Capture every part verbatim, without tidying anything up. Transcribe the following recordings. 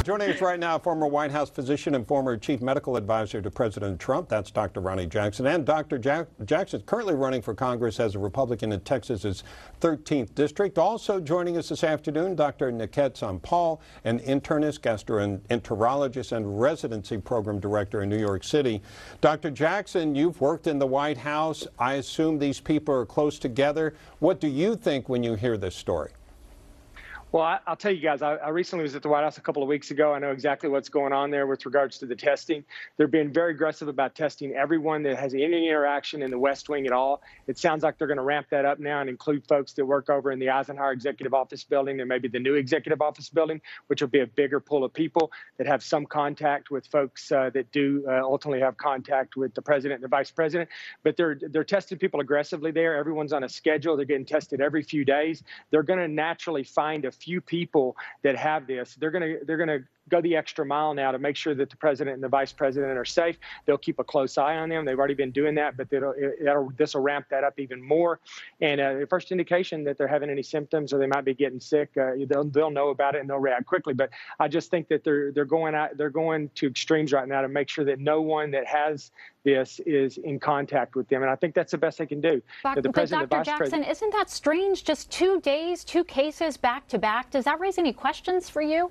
joining us right now, former White House physician and former chief medical advisor to President Trump. That's Doctor Ronnie Jackson. And Doctor Jack Jackson is currently running for Congress as a Republican in Texas's thirteenth district. Also joining us this afternoon, Doctor Niket Sonpal, an internist, gastroenterologist, and residency program director in New York City. Doctor Jackson, you've worked in the White House. I assume these people are close together. What do you think when you hear this story? Well, I, I'll tell you guys, I, I recently was at the White House a couple of weeks ago. I know exactly what's going on there with regards to the testing. They're being very aggressive about testing everyone that has any interaction in the West Wing at all. It sounds like they're going to ramp that up now and include folks that work over in the Eisenhower Executive Office Building and maybe the new Executive Office Building, which will be a bigger pool of people that have some contact with folks uh, that do uh, ultimately have contact with the president and the vice president. But they're they're testing people aggressively there. Everyone's on a schedule. They're getting tested every few days. They're going to naturally find a few people that have this. They're going to they're going to go the extra mile now to make sure that the president and the vice president are safe. They'll keep a close eye on them. They've already been doing that, but this will ramp that up even more. And uh, the first indication that they're having any symptoms or they might be getting sick, uh, they'll, they'll know about it and they'll react quickly. But I just think that they're they're going out, they're going to extremes right now to make sure that no one that has this is in contact with them. And I think that's the best they can do. But, the president, but Doctor the vice Jackson, president, isn't that strange? Just two days, two cases back to back. Does that raise any questions for you?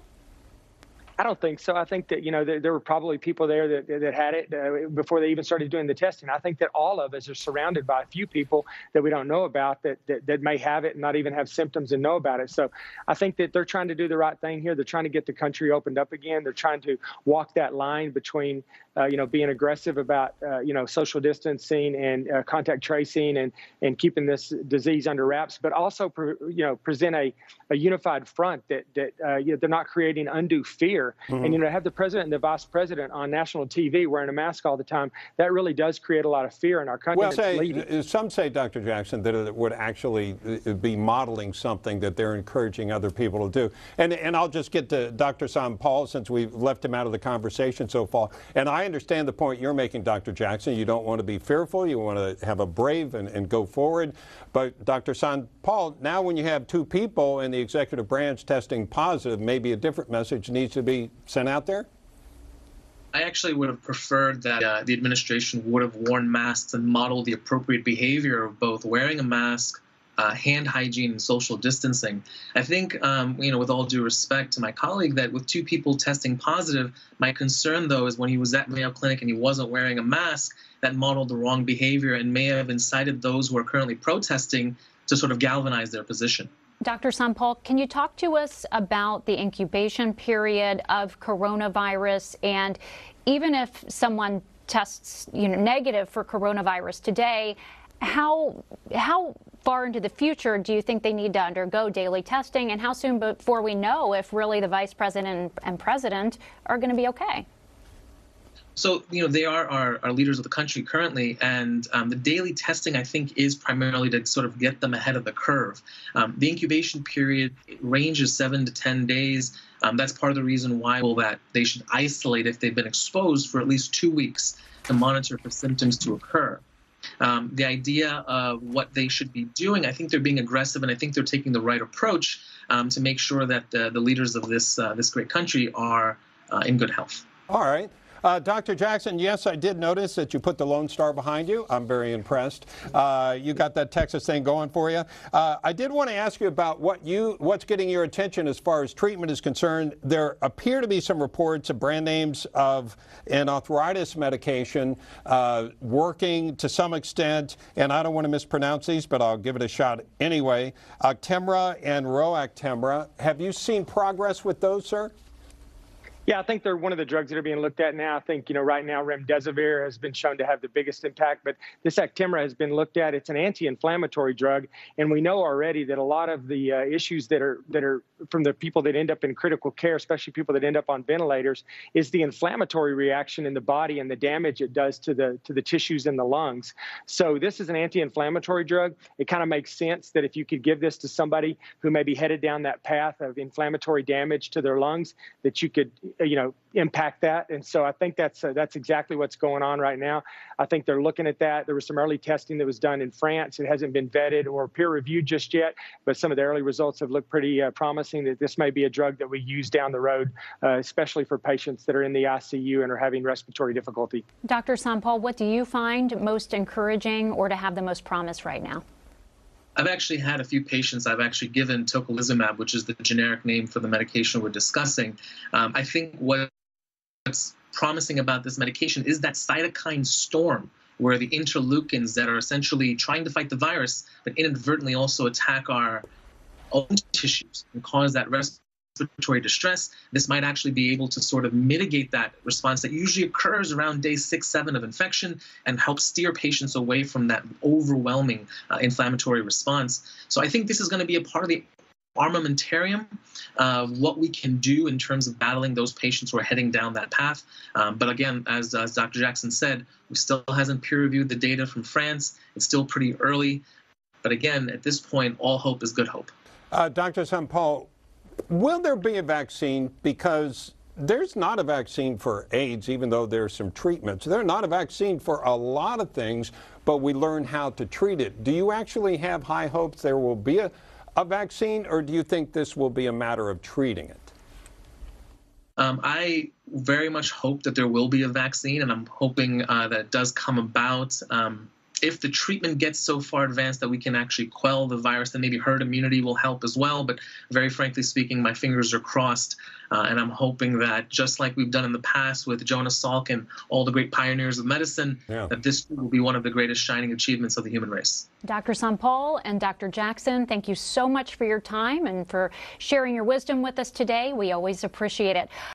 I don't think so. I think that, you know, there, there were probably people there that, that had it uh, before they even started doing the testing. I think that all of us are surrounded by a few people that we don't know about that, that, that may have it and not even have symptoms and know about it. So I think that they're trying to do the right thing here. They're trying to get the country opened up again. They're trying to walk that line between, uh, you know, being aggressive about, uh, you know, social distancing and uh, contact tracing and, and keeping this disease under wraps, but also, pre- you know, present a, a unified front that, that uh, you know, they're not creating undue fear. Mm-hmm. And, you know, have the president and the vice president on national T V wearing a mask all the time, that really does create a lot of fear in our country. Well, say, some say, Doctor Jackson, that it would actually be modeling something that they're encouraging other people to do. And, and I'll just get to Doctor Sonpal since we've left him out of the conversation so far. And I understand the point you're making, Doctor Jackson. You don't want to be fearful. You want to have a brave and, and go forward. But Doctor Sonpal, now when you have two people in the executive branch testing positive, maybe a different message needs to be sent out there? I actually would have preferred that uh, the administration would have worn masks and modeled the appropriate behavior of both wearing a mask, uh, hand hygiene, and social distancing. I think, um, you know, with all due respect to my colleague, that with two people testing positive, my concern, though, is when he was at Mayo Clinic and he wasn't wearing a mask, that modeled the wrong behavior and may have incited those who are currently protesting to sort of galvanize their position. Doctor Sonpal, can you talk to us about the incubation period of coronavirus? And even if someone tests, you know, negative for coronavirus today, how how far into the future do you think they need to undergo daily testing? And how soon before we know if really the vice president and president are going to be okay? So, you know, they are our, our leaders of the country currently, and um, the daily testing, I think, is primarily to sort of get them ahead of the curve. Um, the incubation period ranges seven to ten days. Um, that's part of the reason why well, that they should isolate if they've been exposed for at least two weeks to monitor for symptoms to occur. Um, the idea of what they should be doing, I think they're being aggressive, and I think they're taking the right approach um, to make sure that uh, the leaders of this, uh, this great country are uh, in good health. All right. Uh, Doctor Jackson, yes, I did notice that you put the Lone Star behind you. I'm very impressed. Uh, you got that Texas thing going for you. Uh, I did want to ask you about what you, what's getting your attention as far as treatment is concerned. There appear to be some reports of brand names of an arthritis medication uh, working to some extent, and I don't want to mispronounce these, but I'll give it a shot anyway. Actemra and Roactemra. Have you seen progress with those, sir? Yeah, I think they're one of the drugs that are being looked at now. I think, you know, right now remdesivir has been shown to have the biggest impact, but this Actemra has been looked at. It's an anti-inflammatory drug, and we know already that a lot of the uh, issues that are that are from the people that end up in critical care, especially people that end up on ventilators, is the inflammatory reaction in the body and the damage it does to the to the tissues in the lungs. So this is an anti-inflammatory drug. It kind of makes sense that if you could give this to somebody who may be headed down that path of inflammatory damage to their lungs, that you could you know, impact that. And so I think that's uh, that's exactly what's going on right now. I think they're looking at that. There was some early testing that was done in France. It hasn't been vetted or peer reviewed just yet, but some of the early results have looked pretty uh, promising that this may be a drug that we use down the road, uh, especially for patients that are in the I C U and are having respiratory difficulty. Doctor Sonpal, what do you find most encouraging or to have the most promise right now? I've actually had a few patients I've actually given tocilizumab, which is the generic name for the medication we're discussing. Um, I think what's promising about this medication is that cytokine storm, where the interleukins that are essentially trying to fight the virus, but inadvertently also attack our own tissues and cause that respiratory distress. This might actually be able to sort of mitigate that response that usually occurs around day six, seven of infection and help steer patients away from that overwhelming uh, inflammatory response. So I think this is going to be a part of the armamentarium of what we can do in terms of battling those patients who are heading down that path. Um, but again, as, as Doctor Jackson said, we still hasn't peer-reviewed the data from France. It's still pretty early. But again, at this point, all hope is good hope. Uh, Doctor Sonpal, will there be a vaccine? Because there's not a vaccine for AIDS, even though there's some treatments. There's not a vaccine for a lot of things, but we learn how to treat it. Do you actually have high hopes there will be a, a vaccine, or do you think this will be a matter of treating it? Um, I very much hope that there will be a vaccine, and I'm hoping uh, that it does come about. Um, If the treatment gets so far advanced that we can actually quell the virus, then maybe herd immunity will help as well. But very frankly speaking, my fingers are crossed. Uh, and I'm hoping that just like we've done in the past with Jonas Salk and all the great pioneers of medicine, yeah. that this will be one of the greatest shining achievements of the human race. Doctor Sonpal and Doctor Jackson, thank you so much for your time and for sharing your wisdom with us today. We always appreciate it.